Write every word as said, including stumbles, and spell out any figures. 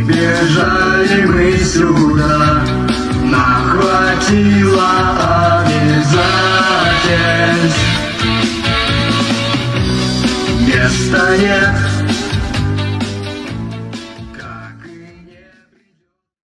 бежали мы сюда, нам хватило обязательств. Места нет